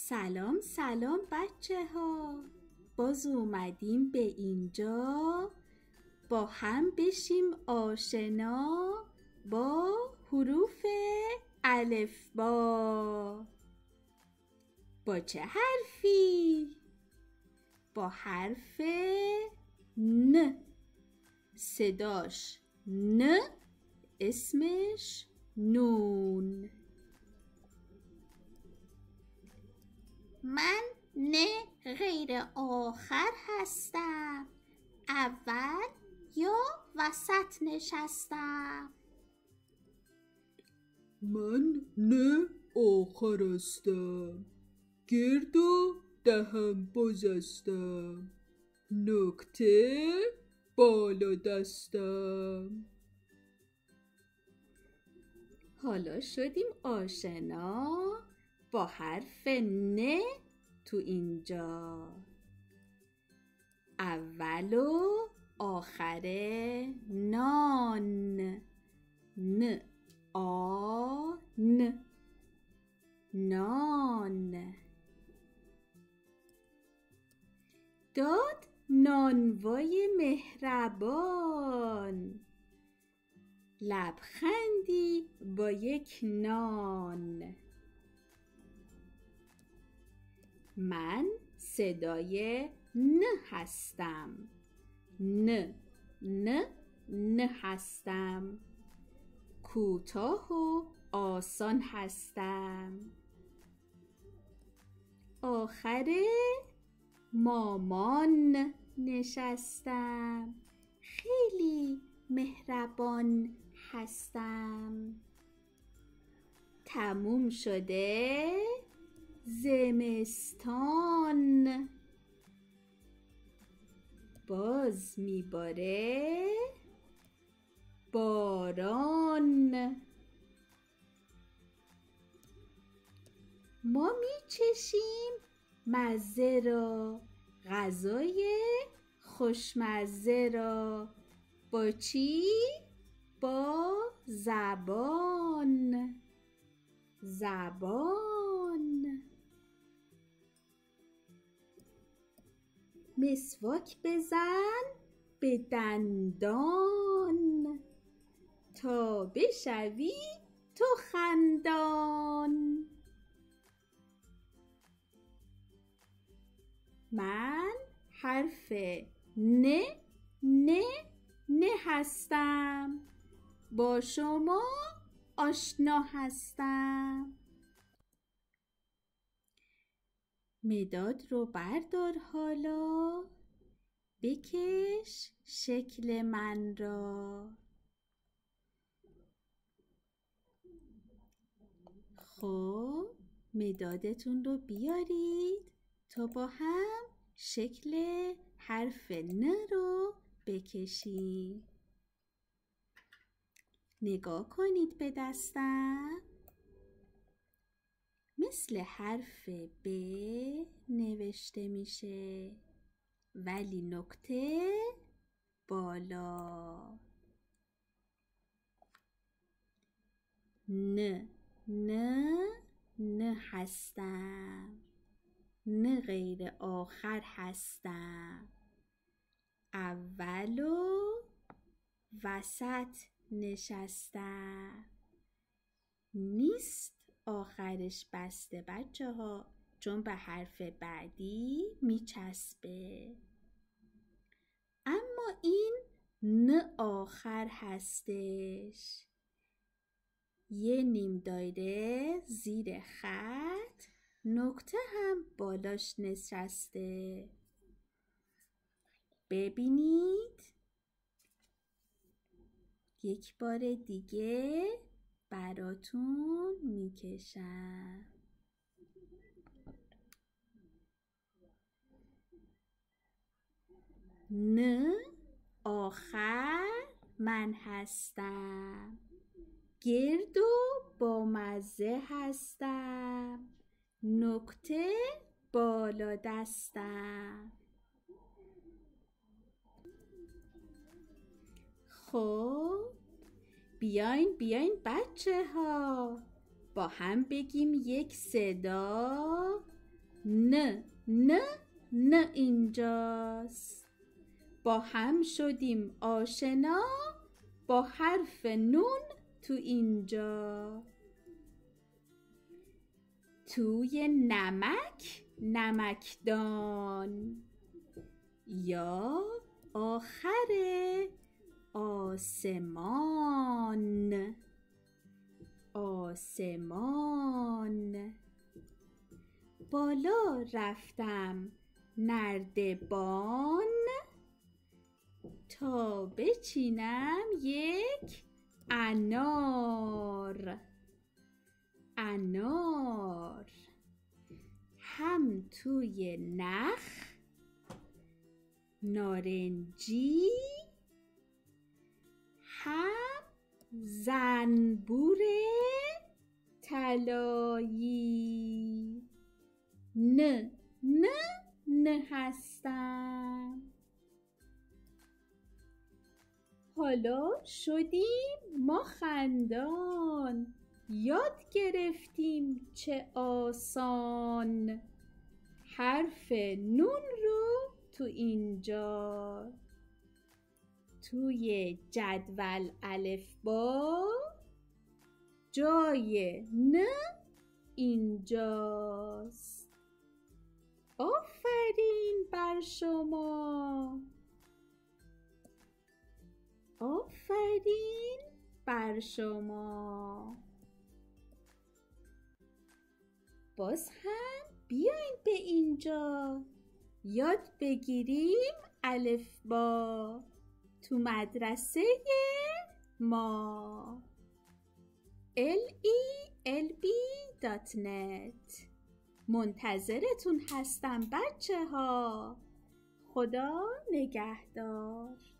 سلام سلام بچه ها، باز اومدیم به اینجا با هم بشیم آشنا با حروف الفبا. با چه حرفی؟ با حرف ن. صداش ن، اسمش نون. من نه غیر آخر هستم، اول یا وسط نشستم. من نه آخر هستم، گرد و دهم باز هستم، نکته بالا دستم. حالا شدیم آشنا با حرف ن تو اینجا. اول و آخر نان، ن آ ن، نان. داد نانوای مهربان، لبخندی با یک نان. من صدای ن هستم، ن ن ن هستم، کوتاه و آسان هستم. آخر مامان نشستم، خیلی مهربان هستم. تموم شده زمستان، باز میباره باران. ما میچشیم مزه را، غذای خوشمزه را. با چی؟ با زبان، زبان. مسواک بزن به دندان، تا بشوی تو خندان. من حرف ن ن ن هستم، با شما آشنا هستم. مداد رو بردار حالا، بکش شکل من را. خب مدادتون رو بیارید تا با هم شکل حرف ن رو بکشیم. نگاه کنید به دستم، مثل حرف ب نوشته میشه، ولی نکته بالا. ن نه نه هستم، نه غیر آخر هستم، اول و وسط نشستم. نیست آخرش بسته بچه ها، چون به حرف بعدی میچسبه. اما این نه آخر هستش، یه نیم دایره زیر خط، نکته هم بالاش نشسته. ببینید یک بار دیگه براتون میکشم. نه آخر من هستم، گرد و با مزه هستم، نکته بالا دستم. خب بیاین بچه ها، با هم بگیم یک صدا، نه نه نه اینجاست. با هم شدیم آشنا با حرف نون تو اینجا. توی نمک نمکدان یا آخر آسمان آسمان. بالا رفتم نردبان تا بچینم یک انار انار. هم توی نخ نارنجی هم زنبور طلایی. نه نه نه هستم. حالا شدیم ما خندان یاد گرفتیم چه آسان. حرف نون رو تو اینجا. توی جدول الفبا جای نه اینجاست. آفرین بر شما. آفرین بر شما. باز هم بیاین به اینجا یاد بگیریم الفبا تو مدرسه ما. leelb.net منتظرتون هستم بچه ها. خدا نگهدار.